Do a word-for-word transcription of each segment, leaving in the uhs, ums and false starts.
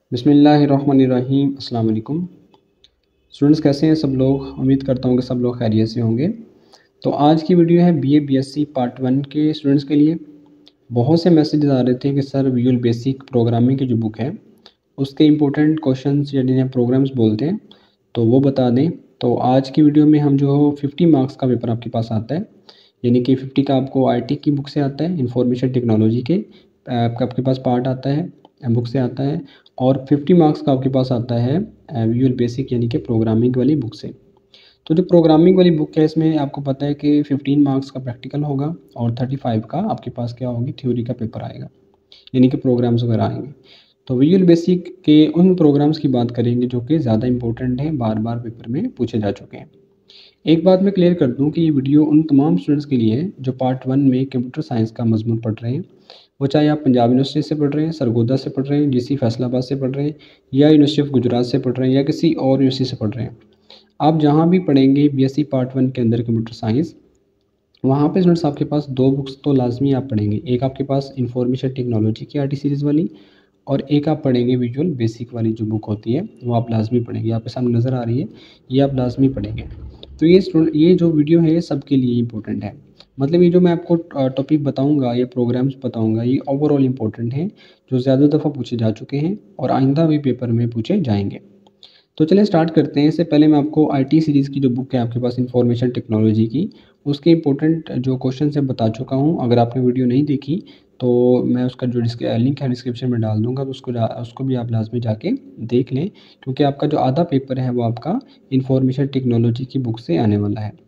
बिस्मिल्लाहिर्रहमानिर्रहीम। अस्सलाम वालेकुम स्टूडेंट्स, कैसे हैं सब लोग। उम्मीद करता हूँ कि सब लोग खैरियत से होंगे। तो आज की वीडियो है बीए बीएससी पार्ट वन के स्टूडेंट्स के लिए। बहुत से मैसेजेस आ रहे थे कि सर विजुअल बेसिक प्रोग्रामिंग की जो बुक है उसके इम्पोर्टेंट क्वेश्चंस या जिन्हें प्रोग्राम्स बोलते हैं तो वो बता दें। तो आज की वीडियो में हम जो फिफ्टी मार्क्स का पेपर आपके पास आता है, यानी कि फिफ्टी का आपको आईटी की बुक से आता है, इंफॉर्मेशन टेक्नोलॉजी के आपका आपके पास पार्ट आता है, बुक से आता है, और फिफ्टी मार्क्स का आपके पास आता है विजुअल बेसिक यानी कि प्रोग्रामिंग वाली बुक से। तो जो प्रोग्रामिंग वाली बुक है इसमें आपको पता है कि फिफ्टीन मार्क्स का प्रैक्टिकल होगा और थर्टी फाइव का आपके पास क्या होगी, थ्योरी का पेपर आएगा, यानी कि प्रोग्राम्स वगैरह आएंगे। तो विजुअल बेसिक के उन प्रोग्राम्स की बात करेंगे जो कि ज़्यादा इंपॉर्टेंट हैं, बार बार पेपर में पूछे जा चुके हैं। एक बात मैं क्लियर कर दूं कि ये वीडियो उन तमाम स्टूडेंट्स के लिए है जो पार्ट वन में कंप्यूटर साइंस का मजमून पढ़ रहे हैं, वो चाहे आप पंजाब यूनिवर्सिटी से पढ़ रहे हैं, सरगोदा से पढ़ रहे हैं, जीसी फैसलाबाद से पढ़ रहे हैं, या यूनिवर्सिटी ऑफ गुजरात से पढ़ रहे हैं, या किसी और यूनिवर्सिटी से पढ़ रहे हैं। आप जहाँ भी पढ़ेंगे बीएससी पार्ट वन के अंदर कंप्यूटर साइंस, वहाँ पे स्टूडेंट्स आपके पास दो बुक्स तो लाजमी आप पढ़ेंगे। एक आपके पास इंफॉर्मेशन टेक्नोलॉजी की आरटी सीरीज़ वाली, और एक आप पढ़ेंगे विजुअल बेसिक वाली जो बुक होती है वो आप लाजमी पढ़ेंगे। आपके सामने नज़र आ रही है, ये आप लाजमी पढ़ेंगे। तो ये स्टूडेंट ये जो वीडियो है ये सबके लिए इंपॉर्टेंट है। मतलब ये जो मैं आपको टॉपिक बताऊंगा, ये प्रोग्राम्स बताऊंगा, ये ओवरऑल इंपॉर्टेंट हैं, जो ज़्यादा दफ़ा पूछे जा चुके हैं और आइंदा भी पेपर में पूछे जाएंगे। तो चलिए स्टार्ट करते हैं। इससे पहले मैं आपको आईटी सीरीज़ की जो बुक है आपके पास इंफॉर्मेशन टेक्नोलॉजी की, उसके इंपॉर्टेंट जो क्वेश्चन है बता चुका हूँ। अगर आपने वीडियो नहीं देखी तो मैं उसका जो लिंक है डिस्क्रिप्शन में डाल दूँगा, तो उसको उसको भी आप लाजमी जाके देख लें, क्योंकि आपका जो आधा पेपर है वो आपका इंफॉर्मेशन टेक्नोलॉजी की बुक से आने वाला है।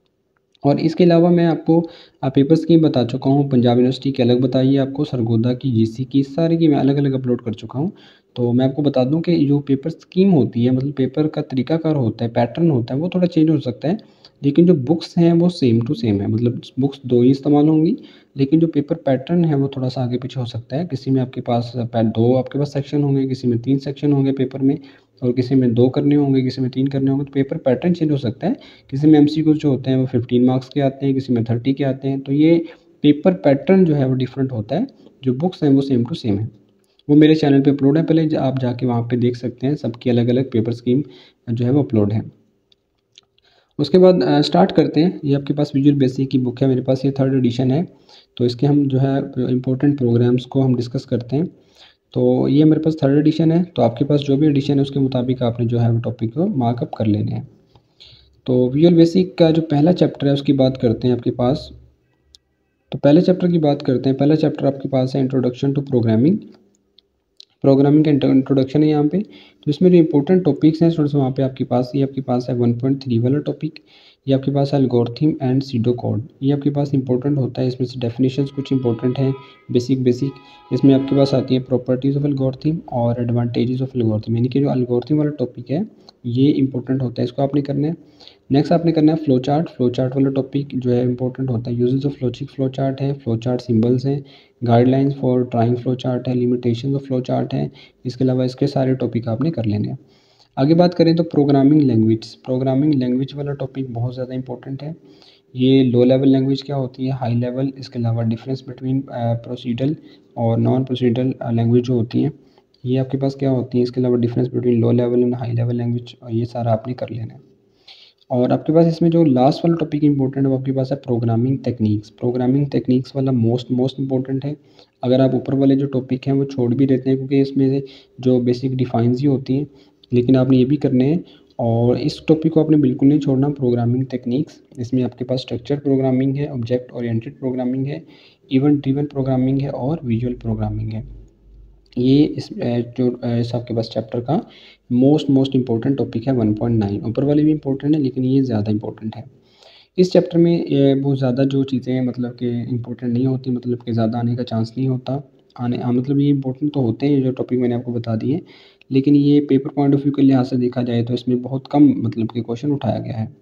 और इसके अलावा मैं आपको पेपर स्कीम बता चुका हूँ। पंजाब यूनिवर्सिटी की अलग बताई है आपको, सरगोदा की, जीसी की, सारी की मैं अलग अलग अपलोड कर चुका हूँ। तो मैं आपको बता दूं कि जो पेपर स्कीम होती है, मतलब पेपर का तरीकाकार होता है, पैटर्न होता है, वो थोड़ा चेंज हो सकता है, लेकिन जो बुक्स हैं वो सेम टू सेम है। मतलब बुक्स दो ही इस्तेमाल होंगी, लेकिन जो पेपर पैटर्न है वो थोड़ा सा आगे पीछे हो सकता है। किसी में आपके पास दो आपके पास सेक्शन होंगे, किसी में तीन सेक्शन होंगे पेपर में, और किसी में दो करने होंगे, किसी में तीन करने होंगे। तो पेपर पैटर्न चेंज हो सकता है। किसी में एमसीक्यूज जो होते हैं वो फिफ्टीन मार्क्स के आते हैं, किसी में थर्टी के आते हैं। तो ये पेपर पैटर्न जो है वो डिफरेंट होता है। जो बुक्स हैं वो सेम टू सेम है। वो मेरे चैनल पे अपलोड है, पहले आप जाके वहाँ पे देख सकते हैं। सबकी अलग अलग पेपर स्कीम जो है वो अपलोड है। उसके बाद स्टार्ट करते हैं। ये आपके पास विजुअल बेसिक की बुक है मेरे पास, ये थर्ड एडिशन है। तो इसके हम जो है इम्पोर्टेंट प्रोग्राम्स को हम डिस्कस करते हैं। तो ये मेरे पास थर्ड एडिशन है। तो आपके पास जो भी एडिशन है उसके मुताबिक आपने जो है वो टॉपिक को मार्कअप कर लेने हैं। तो विजुअल बेसिक का जो पहला चैप्टर है उसकी बात करते हैं आपके पास। तो पहले चैप्टर की बात करते हैं। पहला चैप्टर आपके पास है इंट्रोडक्शन टू प्रोग्रामिंग। प्रोग्रामिंग का इंट्रोडक्शन है यहाँ पे। तो इसमें जो इंपॉर्टेंट टॉपिक्स हैं थोड़ा सा वहाँ पे आपके पास ये आपके पास है वन पॉइंट थ्री वाला टॉपिक। ये आपके पास है एल्गोरिथम एंड सीडो कोड। ये आपके पास इंपॉर्टेंट होता है। इसमें से डेफिनेशंस कुछ इंपॉर्टेंट हैं, बेसिक बेसिक। इसमें आपके पास आती है प्रॉपर्टीज़ ऑफ एल्गोरिथम और एडवांटेजेस ऑफ एल्गोरिथम, यानी कि जो एल्गोरिथम वाला टॉपिक है ये इंपॉर्टेंट होता है, इसको आपने करना है। नेक्स्ट आपने करना है फ्लो चार्ट। फ्लो चार्ट वाला टॉपिक जो है इंपॉर्टेंट होता है। Uses of logic flow chart है, फ्लो चार्ट सिंबल्स हैं, guidelines for drawing flow chart है, लिमिटेशन ऑफ फ्लो चार्ट है। इसके अलावा इसके सारे टॉपिक आपने कर लेने हैं। आगे बात करें तो प्रोग्रामिंग लैंग्वेज। प्रोग्रामिंग लैंग्वेज वाला टॉपिक बहुत ज़्यादा इंपॉर्टेंट है। ये लो लेवल लैंग्वेज क्या होती है, हाई लेवल। इसके अलावा डिफरेंस बिटवीन प्रोसीडल और नॉन प्रोसीडल लैंग्वेज जो होती हैं, ये आपके पास क्या होती है। इसके अलावा difference between low level and high level language, ये सारा आपने कर लेना है। और आपके पास इसमें जो लास्ट वाला टॉपिक इंपॉर्टेंट है वो आपके पास है प्रोग्रामिंग टेक्निक्स। प्रोग्रामिंग टेक्निक्स वाला मोस्ट मोस्ट इंपॉर्टेंट है। अगर आप ऊपर वाले जो टॉपिक हैं वो छोड़ भी देते हैं, क्योंकि इसमें से जो बेसिक डिफाइंस ही होती हैं, लेकिन आपने ये भी करने हैं। और इस टॉपिक को आपने बिल्कुल नहीं छोड़ना, प्रोग्रामिंग टेक्निक्स। इसमें आपके पास स्ट्रक्चर प्रोग्रामिंग है, ऑब्जेक्ट ओरिएंटेड प्रोग्रामिंग है, इवेंट ड्रिवन प्रोग्रामिंग है, और विजुअल प्रोग्रामिंग है। ये इस जो इस आपके पास चैप्टर का मोस्ट मोस्ट इंपॉर्टेंट टॉपिक है वन पॉइंट नाइन। ऊपर वाले भी इंपॉर्टेंट है, लेकिन ये ज़्यादा इंपॉर्टेंट है। इस चैप्टर में ये बहुत ज़्यादा जो चीज़ें मतलब कि इंपॉर्टेंट नहीं होती, मतलब कि ज़्यादा आने का चांस नहीं होता। आने आ, मतलब ये इंपॉर्टेंट तो होते हैं जो टॉपिक मैंने आपको बता दिए, लेकिन ये पेपर पॉइंट ऑफ व्यू के लिहाज से देखा जाए तो इसमें बहुत कम मतलब कि क्वेश्चन उठाया गया है।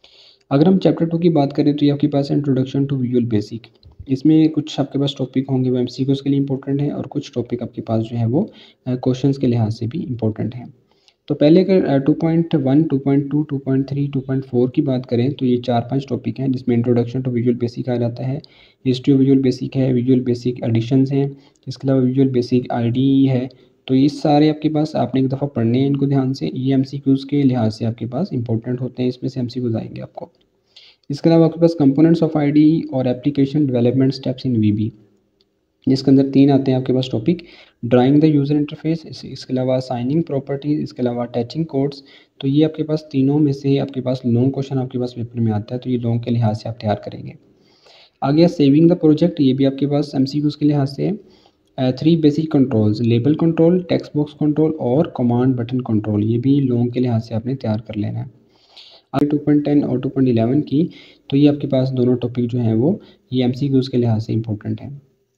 अगर हम चैप्टर टू की बात करें तो ये आपके पास है इंट्रोडक्शन टू विजुअल बेसिक। इसमें कुछ आपके पास टॉपिक होंगे वो एमसीक्यूज़ के लिए इंपॉर्टेंट है, और कुछ टॉपिक आपके पास जो है वो क्वेश्चंस के लिहाज से भी इंपॉर्टेंट है। तो पहले अगर two point one, two point two, two point three, two point four की बात करें तो ये चार पांच टॉपिक हैं, जिसमें इंट्रोडक्शन टू विजुअल बेसिक आ जाता है, हिस्ट्री ऑफ विजुअल बेसिक है, विजुअल बेसिक एडिशंस हैं, इसके अलावा विजुअल बेसिक आईडीई है, तो ये सारे आपके पास आपने एक दफ़ा पढ़ने हैं इनको ध्यान से। ये एमसीक्यूज़ के लिहाज से आपके पास इंपॉर्टेंट होते हैं, इसमें से एमसीक्यूज़ आएंगे आपको। इसके अलावा आपके पास कंपोनेंट्स ऑफ आईडी और application development steps in VB, इसके अंदर तीन आते हैं आपके पास topic. Drawing the user interface, इसके अलावा साइनिंग प्रॉपर्टीज, इसके अलावा अटैचिंग कोड्स। तो ये आपके पास तीनों में से आपके पास लॉन्ग क्वेश्चन आपके पास पेपर में आता है, तो ये लॉन्ग के लिहाज से आप तैयार करेंगे। आगे सेविंग द प्रोजेक्ट, ये भी आपके पास एमसीक्यूज़ के लिहाज से है। Three basic controls, label control, text box control और कमांड बटन कंट्रोल, ये भी लॉन्ग के लिहाज से आपने तैयार कर लेना है। आगे टू पॉइंट टेन और टू पॉइंट इलेवन की, तो ये आपके पास दोनों टॉपिक जो हैं वो ये एमसीक्यूज़ के लिहाज से इंपॉर्टेंट हैं।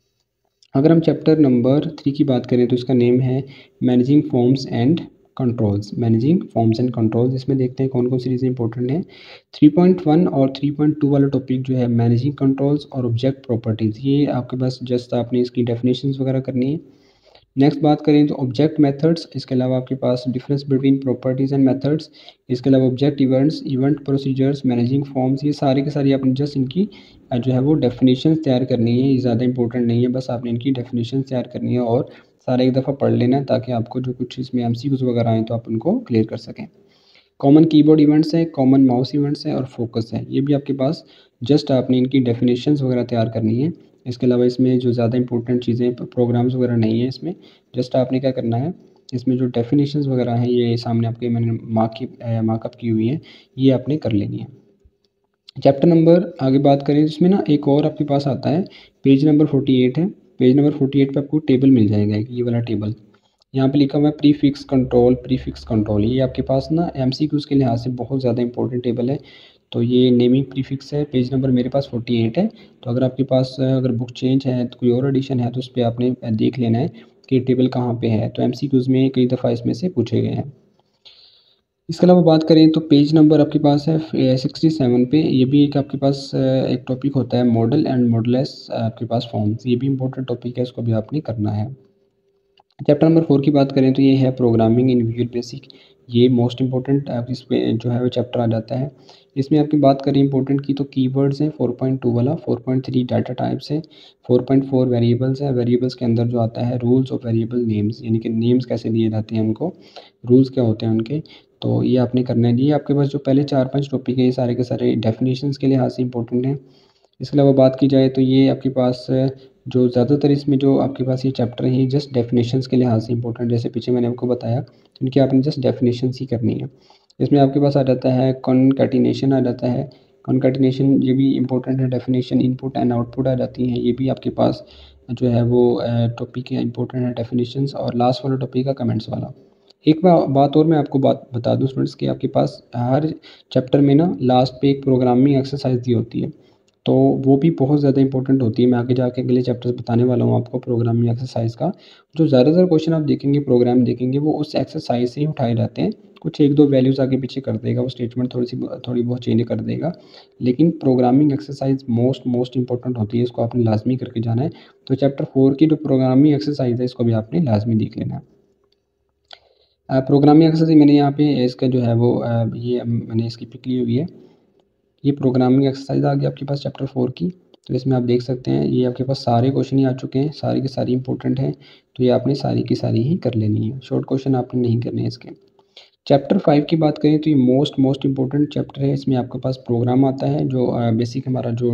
अगर हम चैप्टर नंबर थ्री की बात करें तो इसका नेम है managing forms and controls, managing forms and controls. इसमें देखते हैं कौन कौन सी चीज़ें इंपॉर्टेंट हैं। थ्री पॉइंट वन और थ्री पॉइंट टू वाला टॉपिक जो है मैनेजिंग कंट्रोल्स और ऑब्जेक्ट प्रॉपर्टीज़, ये आपके पास जस्ट आपने इसकी डेफिनेशंस वगैरह करनी है। नेक्स्ट बात करें तो ऑब्जेक्ट मेथड्स, इसके अलावा आपके पास difference between properties and methods, इसके अलावा object events, event procedures, managing forms, ये सारी के सारी आपने जस्ट इनकी जो है वो डेफिनेशंस तैयार करनी है। ये ज़्यादा इंपॉर्टेंट नहीं है, बस आपने इनकी डेफिनेशंस तैयार करनी है और सारा एक दफ़ा पढ़ लेना, ताकि आपको जो कुछ इसमें एमसीक्यूज़ वगैरह आए तो आप उनको क्लियर कर सकें। कॉमन कीबोर्ड इवेंट्स हैं, कॉमन माउस इवेंट्स हैं और फोकस है, ये भी आपके पास जस्ट आपने इनकी डेफिनेशंस वगैरह तैयार करनी है। इसके अलावा इसमें जो ज़्यादा इंपॉर्टेंट चीज़ें प्रोग्राम्स वगैरह नहीं है इसमें, जस्ट आपने क्या करना है, इसमें जो डेफिनेशंस वगैरह हैं ये सामने आपके मैंने मार्क की मार्कअप की हुई है, ये आपने कर लेनी है। चैप्टर नंबर आगे बात करें इसमें ना एक और आपके पास आता है, पेज नंबर फोर्टी एट है। पेज नंबर फोर्टी एट पे आपको टेबल मिल जाएगा, ये वाला टेबल यहाँ पे लिखा हुआ है प्रीफिक्स कंट्रोल, प्रीफिक्स कंट्रोल, ये आपके पास ना एमसीक्यूज़ के लिहाज से बहुत ज़्यादा इंपॉर्टेंट टेबल है। तो ये नेमिंग प्रीफिक्स है, पेज नंबर मेरे पास फोर्टी एट है। तो अगर आपके पास अगर बुक चेंज है तो कोई और एडिशन है तो उस पर आपने देख लेना है कि टेबल कहाँ पे है। तो एमसीक्यूज़ में कई दफ़ा इसमें से पूछे गए हैं। इसके अलावा बात करें तो पेज नंबर आपके पास है सिक्सटी सेवन पे, ये भी एक आपके पास एक टॉपिक होता है मॉडल एंड मॉडलेस आपके पास फॉर्म्स, ये भी इंपॉर्टेंट टॉपिक है, इसको भी आपने करना है। चैप्टर नंबर फोर की बात करें तो ये है प्रोग्रामिंग इन विजुअल बेसिक, ये मोस्ट इंपॉर्टेंट इस पे जो है वो चैप्टर आ जाता है। इसमें आपकी बात करें इंपॉर्टेंट की तो कीवर्ड्स हैं फोर पॉइंट टू वाला, four point three data types है, फोर पॉइंट फोर वेरिएबल्स है, वेरिएबल्स के अंदर जो आता है रूल्स ऑफ वेरिएबल नेम्स, यानी कि नेम्स कैसे दिए जाते हैं उनको, रूल्स क्या होते हैं उनके, तो ये आपने करना है। ये आपके पास जो पहले चार पाँच टॉपिक है ये सारे के सारे डेफिनेशंस के लिहाज से इंपॉर्टेंट हैं। इसके अलावा बात की जाए तो ये आपके पास जो ज़्यादातर इसमें जो आपके पास ये चैप्टर है ये जस्ट डेफिनेशंस के लिहाज से इंपॉर्टेंट, जैसे पीछे मैंने आपको बताया, तो इनकी आपने जस्ट डेफिनेशंस ही करनी है। इसमें आपके पास आ जाता है कॉन्कैटिनेशन आ जाता है, कॉन्कैटिनेशन ये भी इंपॉर्टेंट है, डेफिनेशन इनपुट एंड आउटपुट आ जाती हैं, ये भी आपके पास जो है वो टॉपिक है इंपॉर्टेंट है डेफिनेशंस। और लास्ट वाला टॉपिक है कमेंट्स वाला। एक बात और मैं आपको बात बता दूँ स्टूडेंट्स कि आपके पास हर चैप्टर में ना लास्ट पे एक प्रोग्रामिंग एक्सरसाइज दी होती है, तो वो भी बहुत ज़्यादा इंपॉर्टेंट होती है। मैं आगे जाके अगले चैप्टर्स बताने वाला हूँ आपको प्रोग्रामिंग एक्सरसाइज का। जो ज़्यादातर क्वेश्चन आप देखेंगे प्रोग्राम देखेंगे वो उस एक्सरसाइज से ही उठाए जाते हैं, कुछ एक दो वैल्यूज़ आगे पीछे कर देगा वो स्टेटमेंट, थोड़ी सी थोड़ी बहुत चेंज कर देगा, लेकिन programming exercise most most important होती है, इसको आपने लाजमी करके जाना है। तो चैप्टर फोर की जो प्रोग्रामिंग एक्सरसाइज है इसको भी आपने लाजमी देख लेना है। प्रोग्रामिंग एक्सरसाइज मैंने यहाँ पे इसका जो है वो ये मैंने इसकी पिक ली हुई है, ये प्रोग्रामिंग एक्सरसाइज आ गई आपके पास चैप्टर फोर की। तो इसमें आप देख सकते हैं ये आपके पास सारे क्वेश्चन ही आ चुके हैं, सारी के सारी इंपॉर्टेंट हैं, तो ये आपने सारी की सारी ही कर लेनी है, शॉर्ट क्वेश्चन आपने नहीं करने हैं इसके। चैप्टर फाइव की बात करें तो ये मोस्ट मोस्ट इंपॉर्टेंट चैप्टर है। इसमें आपके पास प्रोग्राम आता है, जो बेसिक हमारा जो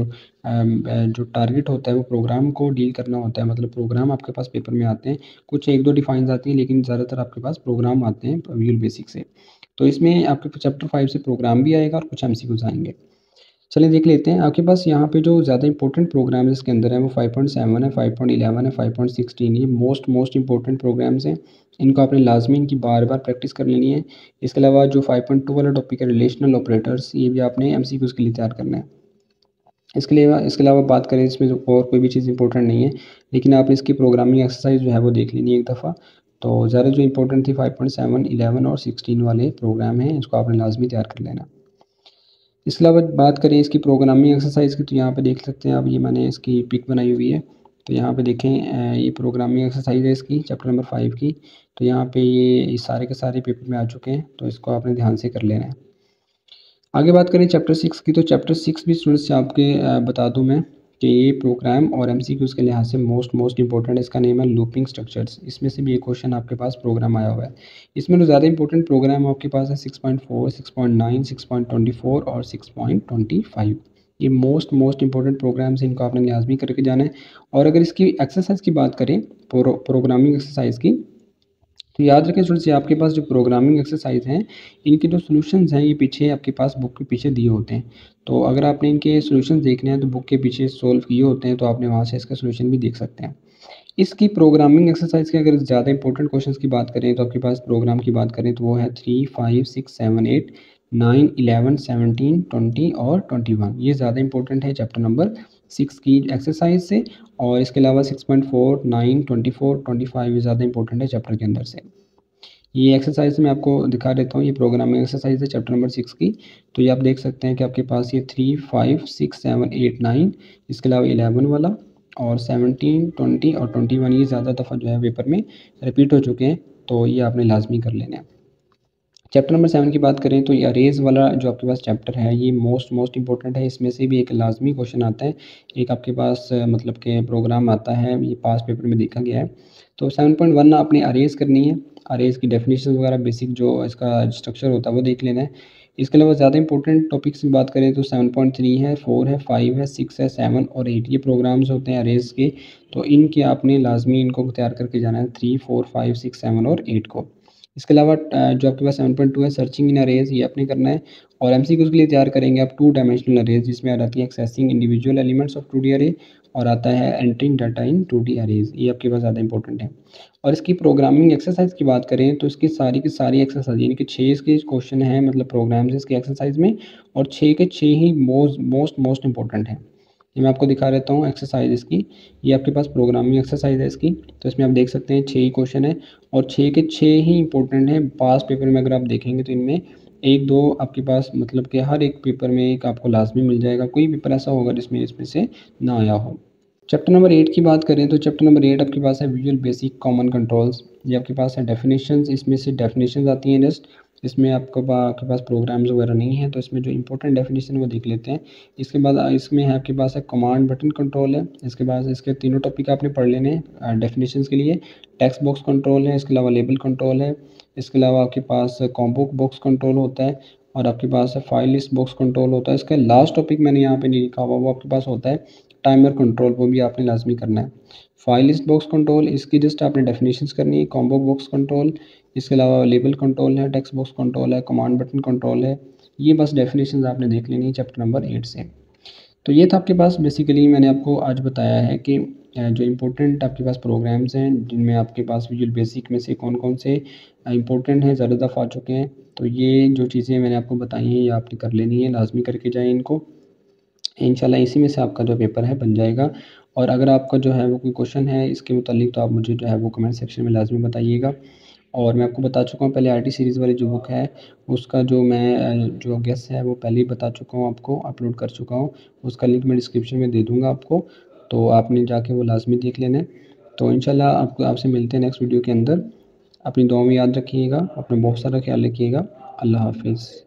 जो टारगेट होता है वो प्रोग्राम को डील करना होता है, मतलब प्रोग्राम आपके पास पेपर में आते हैं, कुछ एक दो डिफाइंस आती हैं लेकिन ज़्यादातर आपके पास प्रोग्राम आते हैं विजुअल बेसिक से। तो इसमें आपके चैप्टर फाइव से प्रोग्राम भी आएगा और कुछ एमसीक्यूज आएंगे। चलिए देख लेते हैं। आपके पास यहाँ पे जो ज़्यादा इंपॉर्टेंट प्रोग्राम इसके अंदर है वो फाइव पॉइंट सेवन है, फाइव पॉइंट इलेवन है, फाइव पॉइंट सिक्सटीन, ये मोस्ट मोस्ट इंपॉर्टेंट प्रोग्राम्स हैं, इनको आपने लाजमी इनकी बार बार प्रैक्टिस कर लेनी है। इसके अलावा जो फाइव पॉइंट टू वाला टॉपिक है रिलेशनल ऑपरेटर्स, ये भी आपने एमसीक्यूज़ के लिए तैयार करना है। इसके लिए इसके अलावा बात करें इसमें और कोई भी चीज़ इंपॉर्टेंट नहीं है, लेकिन आपने इसकी प्रोग्रामिंग एक्सरसाइज जो है वो देख लेनी है एक दफ़ा। तो ज़्यादा जो इंपॉर्टेंट थी फाइव पॉइंट सेवन, इलेवन और सिक्सटीन वाले प्रोग्राम हैं, इसको आपने लाजमी तैयार कर लेना। इसके अलावा बात करें इसकी प्रोग्रामिंग एक्सरसाइज की, तो यहाँ पे देख सकते हैं आप, ये मैंने इसकी पिक बनाई हुई है। तो यहाँ पे देखें ये प्रोग्रामिंग एक्सरसाइज है इसकी चैप्टर नंबर फाइव की। तो यहाँ पे ये सारे के सारे पेपर में आ चुके हैं, तो इसको आपने ध्यान से कर लेना है। आगे बात करें चैप्टर सिक्स की, तो चैप्टर सिक्स भी स्टूडेंट्स से आपके बता दूँ मैं कि ये प्रोग्राम और एमसीक्यूज़ के लिहाज से मोस्ट मोस्ट इंपॉर्टेंट इसका नेम है लूपिंग स्ट्रक्चर्स। इसमें से भी एक क्वेश्चन आपके पास प्रोग्राम आया हुआ है। इसमें जो ज़्यादा इंपॉर्टेंट प्रोग्राम आपके पास है six point four, six point nine, six point twenty four और सिक्स पॉइंट ट्वेंटी फाइव। ये मोस्ट मोस्ट इंपॉर्टेंट प्रोग्राम्स हैं, इनको आपने लाजमी करके जाना है। और अगर इसकी एक्सरसाइज की बात करें, प्रो, प्रोग्रामिंग एक्सरसाइज की, तो याद रखें स्टूडेंट्स, ये आपके पास जो प्रोग्रामिंग एक्सरसाइज हैं इनके जो सॉल्यूशंस हैं ये पीछे आपके पास बुक के पीछे दिए होते हैं। तो अगर आपने इनके सॉल्यूशंस देखने हैं तो बुक के पीछे सॉल्व किए होते हैं, तो आपने वहाँ से इसका सॉल्यूशन भी देख सकते हैं। इसकी प्रोग्रामिंग एक्सरसाइज के अगर ज़्यादा इंपॉर्टेंट क्वेश्चंस की बात करें तो आपके पास प्रोग्राम की बात करें तो वो है three five six seven eight nine eleven seventeen twenty और ट्वेंटी वन। ये ज़्यादा इंपॉर्टेंट है चैप्टर नंबर सिक्स की एक्सरसाइज से। और इसके अलावा six point four, nine, twenty four, twenty five ये ज़्यादा इंपॉर्टेंट है चैप्टर के अंदर से। ये एक्सरसाइज मैं आपको दिखा देता हूँ, ये प्रोग्रामिंग एक्सरसाइज है चैप्टर नंबर सिक्स की। तो ये आप देख सकते हैं कि आपके पास ये three five six seven eight nine, इसके अलावा इलेवन वाला और सेवनटीन, ट्वेंटी और ट्वेंटी वन ये ज़्यादा दफ़ा जो है पेपर में रिपीट हो चुके हैं, तो ये आपने लाजमी कर लेना है। चैप्टर नंबर सेवन की बात करें तो ये अरेज वाला जो आपके पास चैप्टर है ये मोस्ट मोस्ट इंपॉर्टेंट है। इसमें से भी एक लाजमी क्वेश्चन आता है, एक आपके पास मतलब के प्रोग्राम आता है, ये पास पेपर में देखा गया है। तो सेवन पॉइंट वन आपने अरेज करनी है, अरेज की डेफिनेशन वगैरह बेसिक जो इसका स्ट्रक्चर होता है वो देख लेना है। इसके अलावा ज़्यादा इंपॉर्टेंट टॉपिक्स की बात करें तो सेवन पॉइंट थ्री है, फोर है, फाइव है, सिक्स है, सेवन और एट, ये प्रोग्राम्स होते हैं अरेज के। तो इनके आपने लाजमी इनको तैयार करके जाना है, three, four, five, six, seven और एट को। इसके अलावा जो आपके पास सेवन पॉइंट टू है सर्चिंग इन अरेज, ये आपने करना है। और एमसीक्यूज़ के लिए तैयार करेंगे आप टू डायमेंशनल अरेज, जिसमें आ जाती है accessing individual elements of two D array और आता है entering data in two D arrays, ये आपके पास ज़्यादा इंपॉर्टेंट है। और इसकी प्रोग्रामिंग एक्सरसाइज की बात करें तो इसकी सारी की सारी एक्सरसाइज यानी कि छः इसके क्वेश्चन हैं, मतलब प्रोग्राम्स इसके एक्सरसाइज में, और छः के छः ही मोस्ट मोस्ट मोस्ट इंपॉर्टेंट हैं। ये मैं आपको दिखा देता हूँ एक्सरसाइज इसकी। ये आपके पास प्रोग्रामिंग एक्सरसाइज है इसकी, तो इसमें आप देख सकते हैं छः ही क्वेश्चन है और छः के छः ही इंपॉर्टेंट हैं। पास पेपर में अगर आप देखेंगे तो इनमें एक दो आपके पास मतलब कि हर एक पेपर में एक आपको लाजमी मिल जाएगा, कोई पेपर ऐसा होगा जिसमें इसमें से ना आया हो। चैप्टर नंबर एट की बात करें तो चैप्टर नंबर एट आपके पास है विजुअल बेसिक कॉमन कंट्रोल्स। ये आपके पास है डेफिनेशंस, इसमें से डेफिनेशंस आती हैं जस्ट, इसमें आपको पा, आपके पास प्रोग्राम्स वगैरह नहीं है, तो इसमें जो इंपॉर्टेंट डेफिनेशन वो देख लेते हैं। इसके बाद इसमें है आपके पास है कमांड बटन कंट्रोल है। इसके बाद इसके तीनों टॉपिक आपने पढ़ लेने हैं डेफिनेशंस के लिए। टेक्स्ट बॉक्स कंट्रोल है, इसके अलावा लेबल कंट्रोल है, इसके अलावा आपके पास कॉम्बो बॉक्स कंट्रोल होता है और आपके पास है फाइल लिस्ट बॉक्स कंट्रोल होता है। इसका लास्ट टॉपिक मैंने यहाँ पे नहीं लिखा हुआ, वो आपके पास होता है टाइमर कंट्रोल, वो भी आपने लाजमी करना है। फाइल लिस्ट बॉक्स कंट्रोल, इसकी जस्ट आपने डेफिनेशंस करनी है। कॉम्बो बॉक्स कंट्रोल, इसके अलावा लेबल कंट्रोल है, टेक्स्ट बॉक्स कंट्रोल है, कमांड बटन कंट्रोल है। ये बस डेफिनेशंस आपने देख लेनी है चैप्टर नंबर एट से। तो ये था आपके पास बेसिकली मैंने आपको आज बताया है कि जो इम्पोर्टेंट आपके पास प्रोग्राम्स हैं जिनमें आपके पास विजुअल बेसिक में से कौन कौन से इम्पोर्टेंट हैं, ज़्यादा दफ़ा आ चुके हैं। तो ये जो चीज़ें मैंने आपको बताई हैं ये आपने कर लेनी है, लाजमी करके जाएँ इनको। इंशाल्लाह इसी में से आपका जो पेपर है बन जाएगा। और अगर आपका जो है वो कोई क्वेश्चन है इसके मुतालिक तो आप मुझे जो है वो कमेंट सेक्शन में लाजमी बताइएगा। और मैं आपको बता चुका हूँ पहले आरटी सीरीज़ वाली जो बुक है उसका जो मैं जो गेस है वो पहले ही बता चुका हूँ, आपको अपलोड कर चुका हूँ। उसका लिंक मैं डिस्क्रिप्शन में दे दूँगा आपको, तो आपने जाके वो लाजमी देख लेना है। तो इंशाल्लाह आपको आपसे मिलते हैं नेक्स्ट वीडियो के अंदर। अपनी दुआ में याद रखिएगा, अपना बहुत सारा ख्याल रखिएगा। अल्लाह हाफिज़।